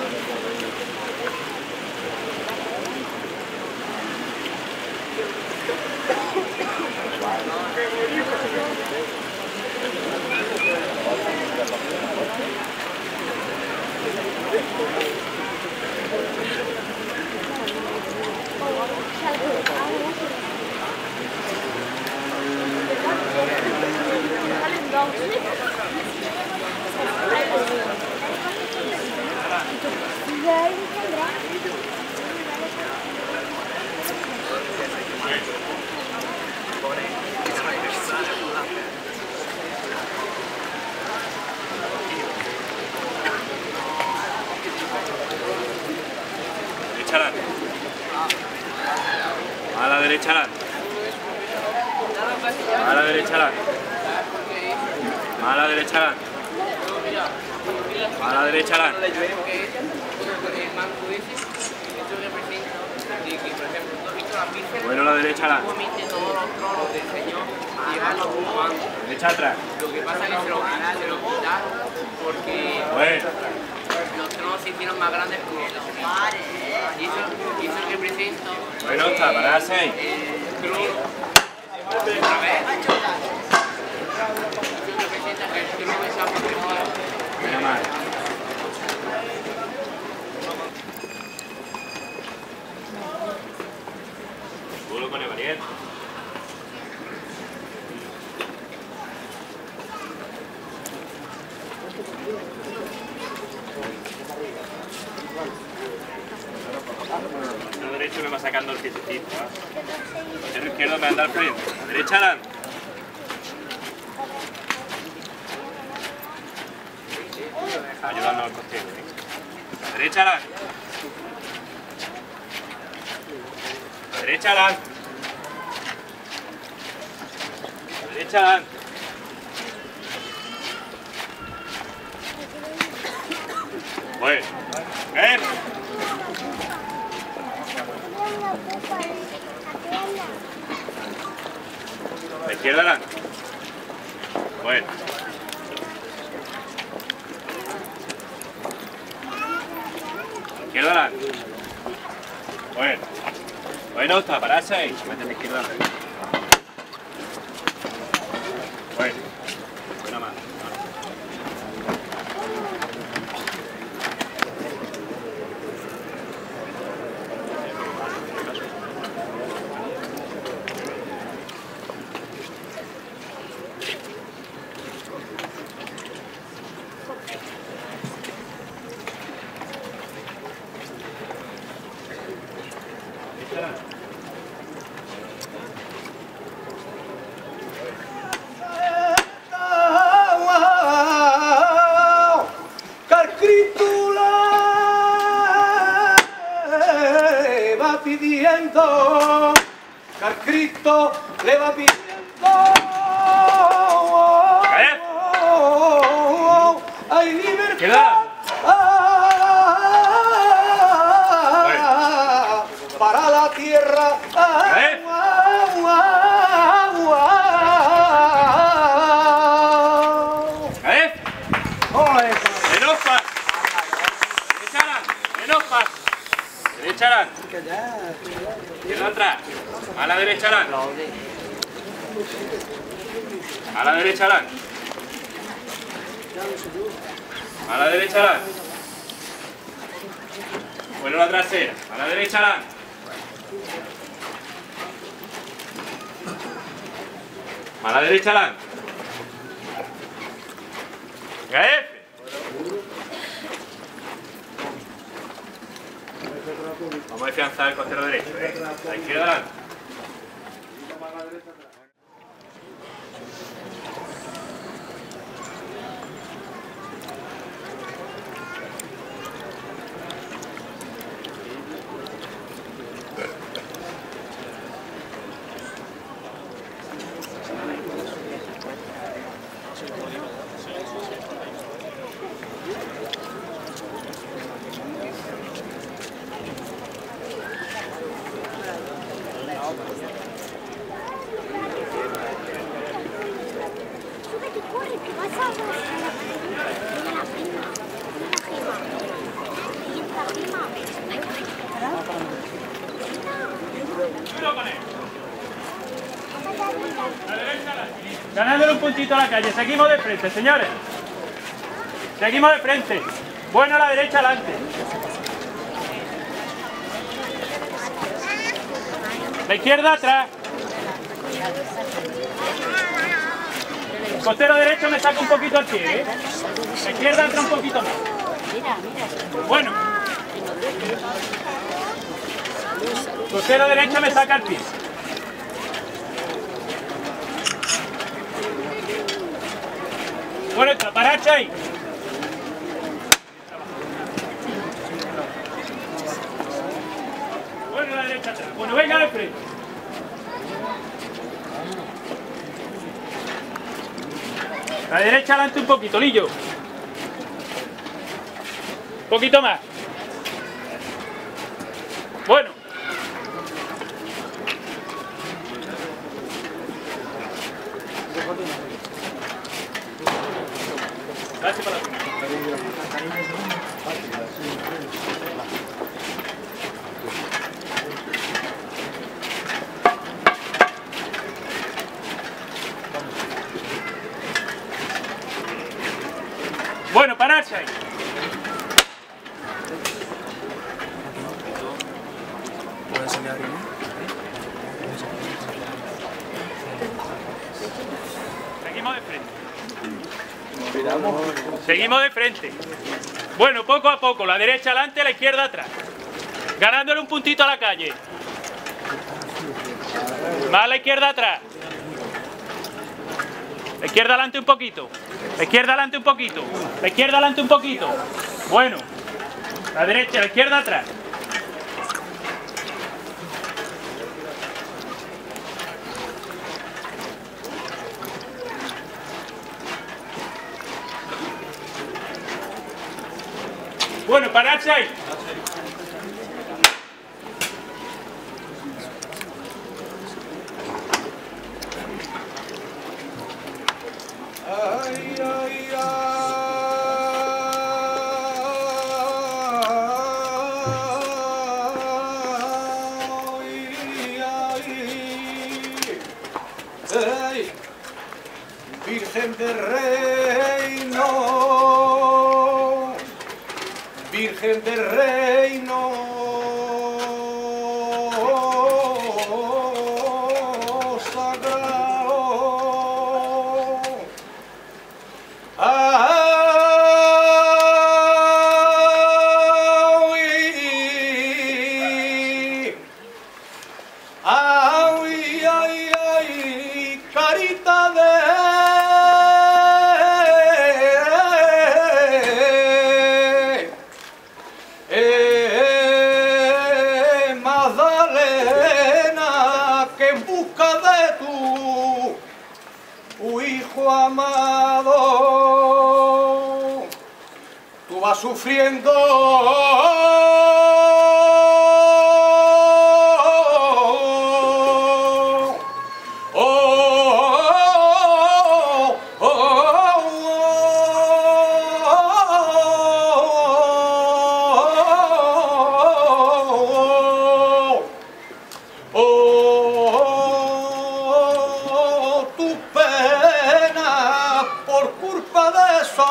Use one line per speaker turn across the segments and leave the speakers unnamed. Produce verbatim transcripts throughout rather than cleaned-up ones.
A la derecha, Alan. A la derecha, Alan. A la derecha, Alan. A la derecha, Alan. Bueno, a la derecha, Alan. Derecha atrás.
Lo que pasa es que se lo, se lo quitaron porque
Bueno.
los tronos se hicieron más grandes que los mares. Y eso, y eso representa.
Bueno, está, para seis.
El trono. Otra vez. Eso representa que el trono se ha protegido.
Mira más. Tú lo pones valiente. El derecho me va sacando el piecito, ¿eh? El izquierdo me anda al frente. La derecha adelante. Ayudando al costero, ¿eh? La derecha adelante. La derecha adelante. La derecha adelante. Bueno. ¡Ven! La izquierda adelante. Bueno. La izquierda adelante. Bueno. Bueno, está, para seis. Mete la izquierda adelante. Bueno. Buena mano.
Pidiendo, que al Cristo le va pidiendo, hay libertad para la tierra.
Menos paz. Menos paz. Derecha adelante. Izquierda atrás. A la derecha adelante. A la derecha adelante. A la derecha adelante. Bueno, la trasera. A la derecha adelante. A la derecha adelante. F. Vamos a afianzar el costero derecho, ¿eh? La izquierda adelante.
Ganándole un puntito a la calle. Seguimos de frente, señores. Seguimos de frente. Bueno a la derecha, adelante. La izquierda atrás. El costero derecho me saca un poquito al pie, ¿eh? La izquierda entra un poquito más. Bueno. El costero derecho me saca el pie. Bueno, paracha ahí. Bueno, la derecha atrás. Bueno, venga de frente. La derecha adelante un poquito, Lillo. Un poquito más. Bueno. Gracias por la pena. Bueno, pararse ahí. Seguimos de frente. Seguimos de frente. Bueno, poco a poco, la derecha adelante, la izquierda atrás. Ganándole un puntito a la calle. Más la izquierda atrás. La izquierda adelante un poquito. La izquierda adelante un poquito. La izquierda adelante un poquito. Bueno. La derecha, la izquierda atrás. Bueno, pararse ahí.
Ay, ay, ay, ay, Virgen del Reino, Virgen del Reino, amado, tú vas sufriendo, oh, oh, oh, oh, tu pena por culpa de eso,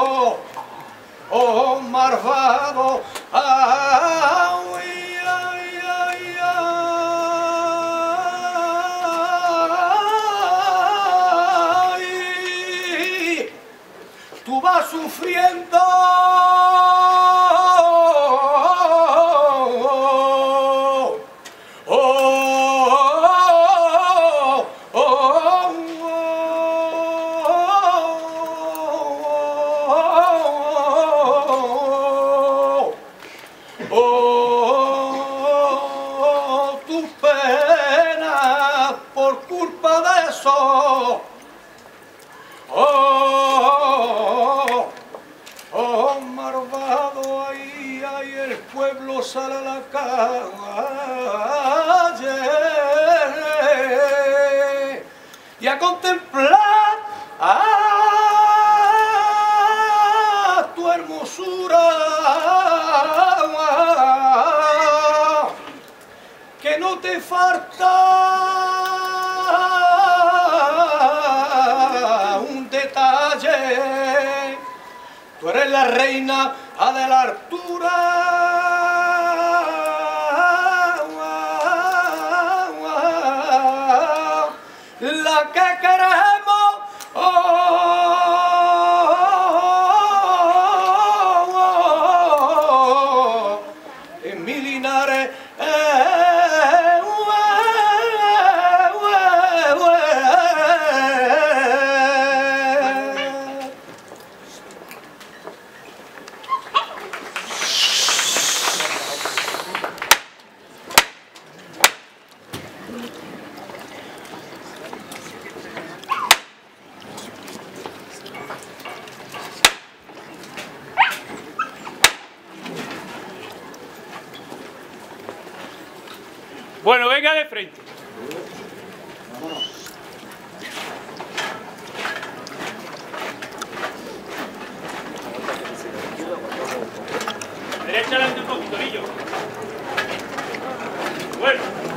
oh malvado, ay, ay, ay, ay, tú vas sufriendo. Por culpa de eso, oh, oh, malvado, ahí, ahí el pueblo sale a la calle y a contemplar a tu hermosura, que no te falta la reina de la altura. La que queremos, oh, oh, oh, oh, en mi Linares, eh, ue, ue, ue.
Bueno, venga de frente. Derecha adelante un poquito, Lillo. Bueno.